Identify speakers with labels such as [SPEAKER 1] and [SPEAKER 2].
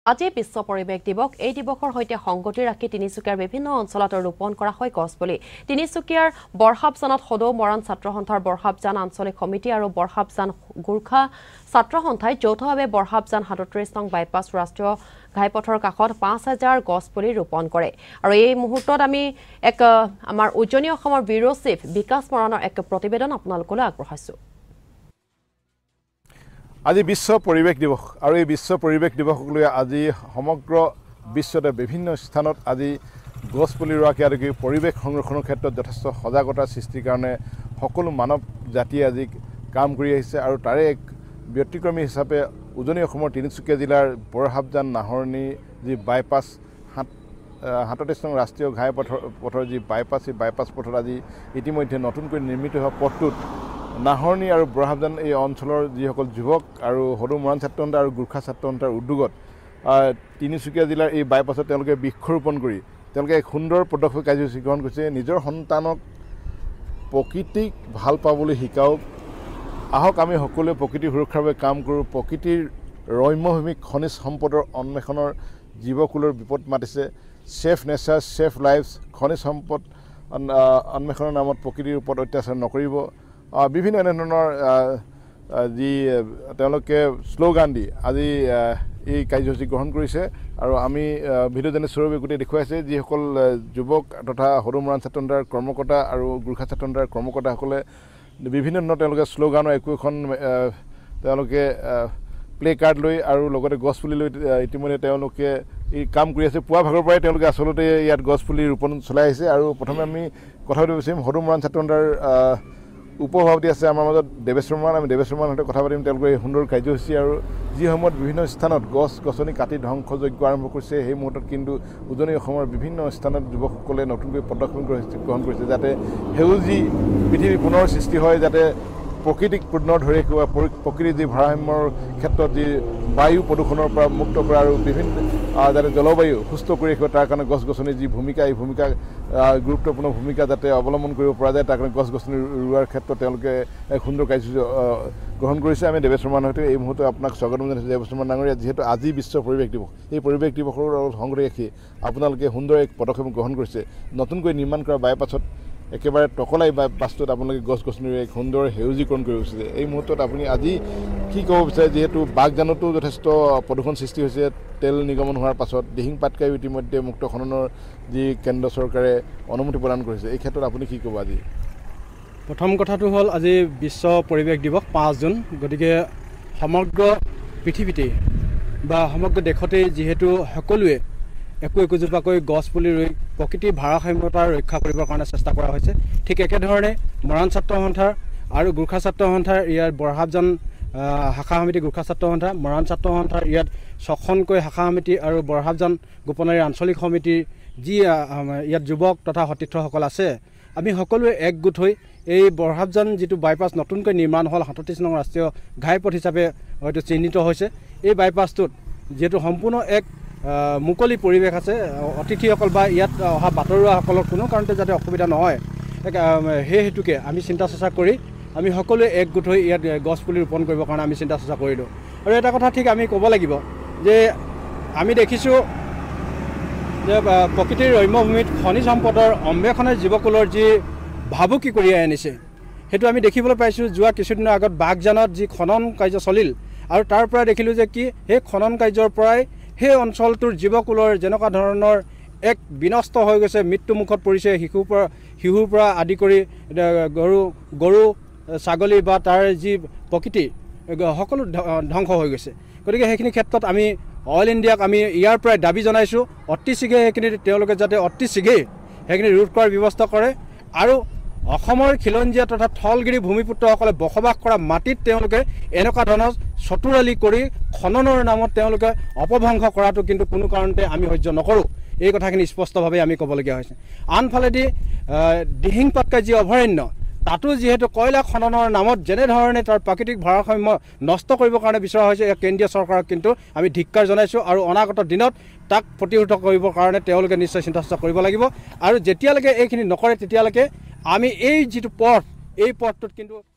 [SPEAKER 1] আজি বিশ্ব পৰিৱেশ দিৱস এই দিৱসৰ সৈতে সংগতি ৰাখি তিনিচুকীয়াৰ বিভিন্ন অঞ্চলত ৰোপণ কৰা হয় গছ পুলি তিনিচুকীয়াৰ বৰহাবজানত সদৌ মৰাণ ছাত্ৰ সন্থাৰ বৰহাবজান আঞ্চলিক সমিতি আৰু বৰহাবজান গোৰ্খা ছাত্ৰ সন্থাই যৌথভাৱে বৰহাবজান ৩৭ নং বাইপাছ ৰাষ্ট্ৰীয় ঘাইপথৰ কাষত ৫,০০০ গছ পুলি ৰোপণ কৰে আৰু এই মুহূৰ্তত আমি এক আমাৰ উজনি অসমৰ ব্যুৰো চিফ বিকাশ মৰাণৰ এক প্ৰতিবেদন আপোনালোকলৈ আগবঢ়াইছো
[SPEAKER 2] আজি বিশ্ব পৰিৱেশ দিৱস আৰু এই বিশ্ব পৰিৱেশ দিৱসক লৈ আজি সমগ্ৰ বিশ্বতে বিভিন্ন স্থানত আজি গছ পুলি ৰোৱাকে আদি পৰিৱেশ সংৰক্ষণৰ ক্ষেত্ৰত যথেষ্ট সজাগতা সৃষ্টিৰ কাৰণে সকলো মানৱ জাতিয়ে আজি কাম কৰি আহিছে আৰু তাৰে এক ব্যতিক্ৰমী হিচাপে উজনি অসমৰ তিনিচুকীয়া জিলাৰ বৰহাবজান নাহৰণি যি বাইপাছ ৩৭ নং ৰাষ্ট্ৰীয় ঘাইপথৰ যি বাইপাছ এই বাইপাছ পথত আজি ইতিমধ্যে নতুনকৈ নিৰ্মিত হোৱা পথটোত নাহৰণি আৰু বৰহাবজান এই অঞ্চলৰ যিসকল যুৱক আৰু সদৌ মৰাণ ছাত্ৰ সন্থা আৰু গোৰ্খা ছাত্ৰ সন্থাৰ উদ্যোগত তিনিচুকীয়া জিলাৰ এই বাইপাছত তেওঁলোকে বৃক্ষৰোপণ কৰি তেওঁলোকে এক সুন্দৰ পদক্ষেপ কাৰ্যসূচী গ্ৰহণ কৰিছে নিজৰ সন্তানক প্ৰকৃতিক ভাল পাবলৈ শিকাওক আহক আমি সকলোৱে প্ৰকৃতিৰ সুৰক্ষাৰ বাবে কাম কৰোঁ প্ৰকৃতিৰ ৰম্যভূমিক খনিজ সম্পদৰ অন্বেষণৰ জীৱকুলৰ বিপদ মাতিছে ছেফ নেচাৰ ছেফ লাইফছ খনিজ সম্পদ অন্বেষণৰ নামত প্ৰকৃতিৰ ওপৰত অত্যাচাৰ নকৰিব বিভিন্ন এনেধৰণৰ যি তেওঁলোকে শ্লোগান দি আজি এই কাৰ্যসূচী গ্ৰহণ কৰিছে আৰু আমি ভিডিঅ'জনে স্বৰূপে গোটেই দেখুৱাইছে যিসকল যুৱক তথা সদৌ মৰাণ ছাত্ৰ সন্থাৰ কৰ্মকৰ্তা আৰু গোৰ্খা ছাত্ৰ সন্থাৰ কৰ্মকৰ্তাসকলে বিভিন্ন ধৰণৰ তেওঁলোকে শ্লোগানৰ একোখন তেওঁলোকে প্লে কাৰ্ড লৈ আৰু লগতে গছ পুলি লৈ ইতিমধ্যে তেওঁলোকে এই কাম কৰি আছে পুৱা ভাগৰ পৰাই তেওঁলোকে আচলতে ইয়াত গছ পুলি ৰোপণ চলাই আহিছে আৰু প্ৰথমে আমি কথা পাতিব বিচাৰিম সদৌ মৰাণ ছাত্ৰ সন্থাৰ উপসভাপতি আছে আমাৰ মাজত দেৱেশ বৰ্মন আমি দেৱেশ বৰ্মনৰ সৈতে কথা পাতিম তেওঁলোকে সুন্দৰ কাৰ্যসূচী আৰু যি সময়ত বিভিন্ন স্থানত গছ গছনি কাটি ধ্বংসযজ্ঞ আৰম্ভ কৰিছে সেই মুহূৰ্তত কিন্তু উজনি অসমৰ বিভিন্ন স্থানত যুৱকসকলে নতুনকৈ পদক্ষেপ গ্ৰহণ কৰিছে যাতে সেউজী পৃথিৱী পুনৰ সৃষ্টি হয় যাতে প্ৰকৃতিক পুনৰ ধৰি ৰাখিব প্ৰকৃতিৰ যি ভাৰসাম্যৰ ক্ষেত্ৰত যি বায়ু প্ৰদূষণৰ পৰা মুক্ত কৰা আৰু বিভিন্ন যাতে জলবায়ু সুস্থ কৰি ৰাখিব তাৰ কাৰণে গছ গছনিৰ যি ভূমিকা এই ভূমিকা গুৰুত্বপূৰ্ণ ভূমিকা যাতে অৱলম্বন কৰিব পৰা যায় তাৰ কাৰণে গছ গছনি ৰোৱাৰ ক্ষেত্ৰত তেওঁলোকে এক সুন্দৰ কাৰ্যসূচী গ্ৰহণ কৰিছে আমি দেৱেশ বৰ্মনৰ সৈতে এই মুহূৰ্তত আপোনাক স্বাগতম জনাইছোঁ দেৱেশ বৰ্মন ডাঙৰীয়া যিহেতু আজি বিশ্ব পৰিৱেশ দিৱস এই পৰিৱেশ দিৱসৰ লগত সংগতি ৰাখি আপোনালোকে সুন্দৰ এক পদক্ষেপ গ্ৰহণ কৰিছে নতুনকৈ নিৰ্মাণ কৰা বাইপাছত একেবাৰে টকলাই বাইপাছটোত আপোনালোকে গছ গছনিৰে এক সুন্দৰ সেউজীকৰণ কৰি উঠিছে এই মুহূৰ্তত আপুনি আজি কি ক'ব বিচাৰে যিহেতু বাগজানতো যথেষ্ট প্ৰদূষণ সৃষ্টি হৈছে তেল নিৰ্গমন হোৱাৰ পাছত দিহিং পাটকাই ইতিমধ্যে মুক্ত খননৰ যি কেন্দ্ৰ চৰকাৰে অনুমতি প্ৰদান কৰিছে এই ক্ষেত্ৰত আপুনি কি ক'ব আজি
[SPEAKER 3] প্ৰথম কথাটো হ'ল আজি বিশ্ব পৰিৱেশ দিৱস ৫ জুন গতিকে সমগ্ৰ পৃথিৱীতে বা সমগ্ৰ দেশতে যিহেতু সকলোৱে একোজোপাকৈ গছ পুলি ৰুই প্ৰকৃতিৰ ভাৰসাম্যতা ৰক্ষা কৰিবৰ কাৰণে চেষ্টা কৰা হৈছে ঠিক একেধৰণে মৰাণ ছাত্ৰ সন্থাৰ আৰু গোৰ্খা ছাত্ৰ সন্থাৰ ইয়াত বৰহাবজান শাখা সমিতি গোৰ্খা ছাত্ৰ সন্থা মৰাণ ছাত্ৰ সন্থাৰ ইয়াত ৬খনকৈ শাখা সমিতি আৰু বৰহাবজান গোপনাৰী আঞ্চলিক সমিতিৰ যি ইয়াত যুৱক তথা সতীৰ্থসকল আছে আমি সকলোৱে একগোট হৈ এই বৰহাবজান যিটো বাইপাছ নতুনকৈ নিৰ্মাণ হ'ল ৩৭ নং ৰাষ্ট্ৰীয় ঘাইপথ হিচাপে হয়তো চিহ্নিত হৈছে এই বাইপাছটোত যিহেতু সম্পূৰ্ণ এক মুকলি পৰিৱেশ আছে অতিথিসকল বা ইয়াত অহা বাতৰুৱাসকলৰ কোনো কাৰণতে যাতে অসুবিধা নহয় সেই হেতুকে আমি চিন্তা চৰ্চা কৰি আমি সকলোৱে একগোট হৈ ইয়াত গছ পুলি ৰোপণ কৰিবৰ কাৰণে আমি চিন্তা চৰ্চা কৰিলোঁ আৰু এটা কথা ঠিক আমি ক'ব লাগিব যে আমি দেখিছোঁ যে প্ৰকৃতিৰ ৰম্যভূমিত খনিজ সম্পদৰ অন্বেষণে জীৱকুলৰ যি ভাবুকি কঢ়িয়াই আনিছে সেইটো আমি দেখিবলৈ পাইছোঁ যোৱা কিছুদিনৰ আগত বাগজানত যি খনন কাৰ্য চলিল আৰু তাৰ পৰা দেখিলোঁ যে কি সেই খনন কাৰ্যৰ পৰাই সেই অঞ্চলটোৰ জীৱকুলৰ যেনেকুৱা ধৰণৰ এক বিনষ্ট হৈ গৈছে মৃত্যুমুখত পৰিছে শিশুৰ পৰা আদি কৰি গৰু ছাগলী বা তাৰ যি প্ৰকৃতি সকলো ধ্বংস হৈ গৈছে গতিকে সেইখিনি ক্ষেত্ৰত আমি অল ইণ্ডিয়াক আমি ইয়াৰ পৰাই দাবী জনাইছোঁ অতি শীঘ্ৰে সেইখিনি তেওঁলোকে যাতে অতি শীঘ্ৰেই সেইখিনি ৰোধ কৰাৰ ব্যৱস্থা কৰে আৰু অসমৰ খিলঞ্জীয়া তথা থলগিৰি ভূমিপুত্ৰসকলে বসবাস কৰা মাটিত তেওঁলোকে এনেকুৱা ধৰণৰ চতুৰালি কৰি খননৰ নামত তেওঁলোকে অপভ্ৰংশ কৰাটো কিন্তু কোনো কাৰণতে আমি সহ্য নকৰোঁ এই কথাখিনি স্পষ্টভাৱে আমি ক'বলগীয়া হৈছে আনফালেদি দিহিং পাটকাই যি অভয়াৰণ্য তাতো যিহেতু কয়লা খননৰ নামত যেনেধৰণে তাৰ প্ৰাকৃতিক ভাৰসাম্য নষ্ট কৰিবৰ কাৰণে বিচৰা হৈছে কেন্দ্ৰীয় চৰকাৰক কিন্তু আমি ধিক্কাৰ জনাইছোঁ আৰু অনাগত দিনত তাক প্ৰতিহত কৰিবৰ কাৰণে তেওঁলোকে নিশ্চয় চিন্তা চৰ্চা কৰিব লাগিব আৰু যেতিয়ালৈকে এইখিনি নকৰে তেতিয়ালৈকে আমি এই যিটো পথ এই পথটোত কিন্তু